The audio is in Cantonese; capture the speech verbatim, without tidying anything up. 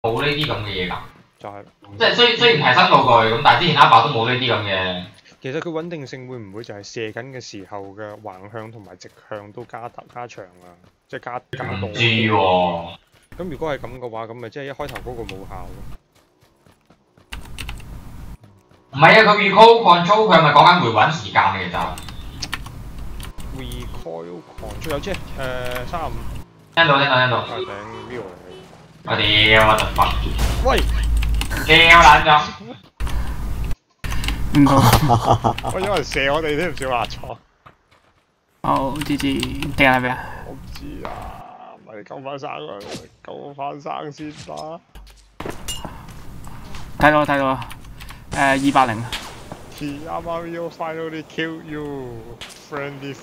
冇呢啲咁嘅嘢㗎。 就係、 即係雖雖然係新道具咁，但係之前 Alpha 都冇呢啲咁嘅。 其實佢穩定性會唔會就係射緊嘅時候嘅橫向同埋直向都加特加長啊？即係加加多。 唔知喎、啊。 咁如果係咁嘅話，咁咪即係一開頭嗰個冇效咯。 唔係啊，佢 recall control 佢係咪講緊回穩時間嘅其實 ？recall control 有即係誒三十五。 聽到聽到聽到。 啊頂 view 嚟。 我屌我就煩。 喂！ 屌撚咗。 唔好。 喂，有人射我哋添，唔少話錯。 好，知知掟喺邊啊？ 我唔知啊，咪救翻生佢，救翻生先啦。 睇到睇到啊！誒二百零。 He啱啱要 finally kill you, friendly